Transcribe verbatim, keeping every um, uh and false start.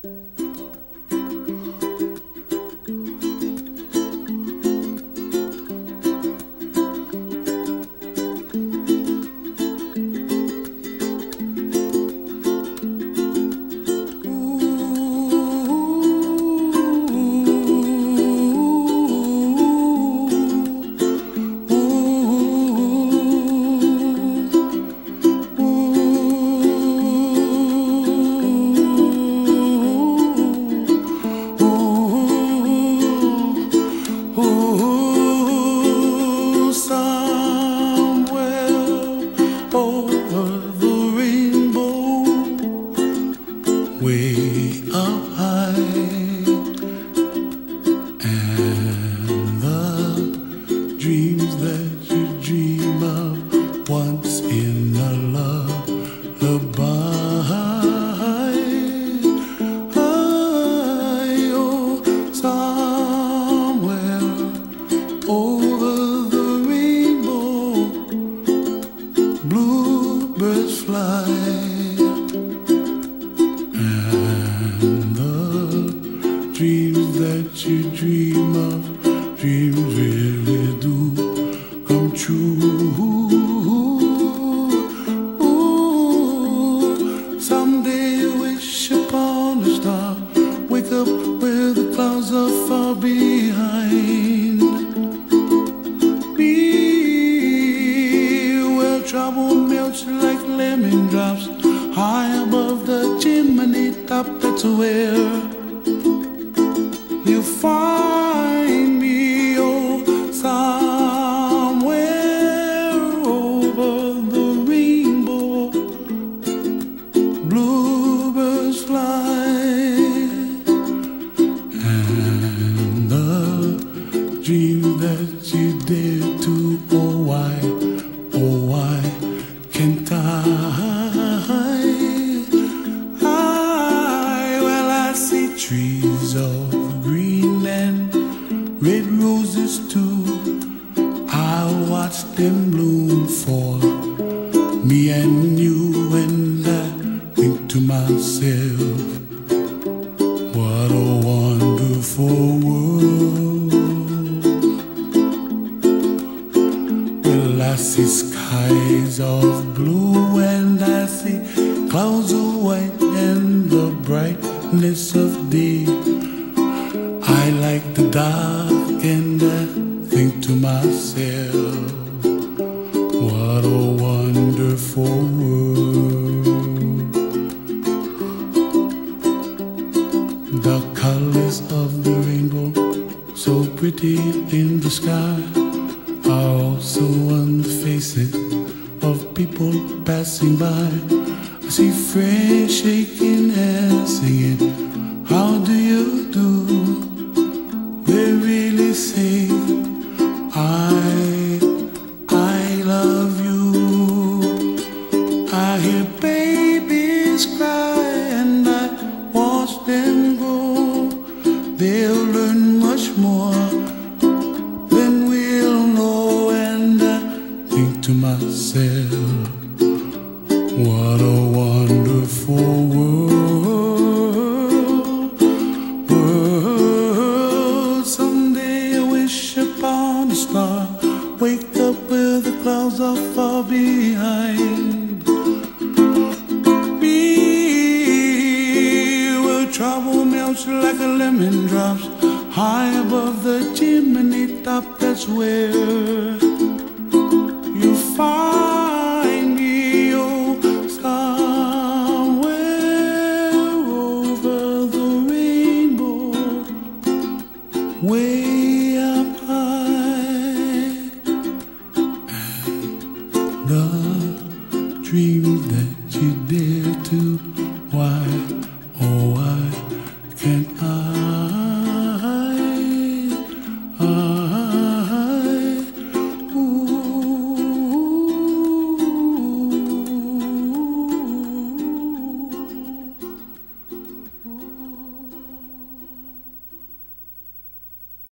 Way up high, and the dreams that you dream of once in a lullaby. I, oh, somewhere over the rainbow, bluebirds fly. Dreams that you dream of, dreams really do come true. Ooh, someday you wish upon a star, wake up where the clouds are far behind. Be where trouble melts like lemon drops, high above the chimney top. That's where you find me, oh, somewhere over the rainbow, bluebirds fly, and the dream that you dare to, oh why, oh why can't I? I, well, I see trees of green and red roses too. I watch them bloom for me and you, and I think to myself, what a wonderful world. Well, I see skies of blue and I see clouds of white and the brightness of day. I like the dark and I think to myself, what a wonderful world. The colors of the rainbow, so pretty in the sky, are also on the faces of people passing by. I see friends shaking hands singing, how do you do? They really say, I, I love you. I hear babies cry and I watch them grow. They'll learn much more than we'll know, and I think to myself, what a wonderful world. World. Someday I wish upon a star, wake up where the clouds are far behind. Be where trouble melts like a lemon drops, high above the chimney top. That's where you find me, oh, somewhere over the rainbow, way up high, and the dreams that you dare to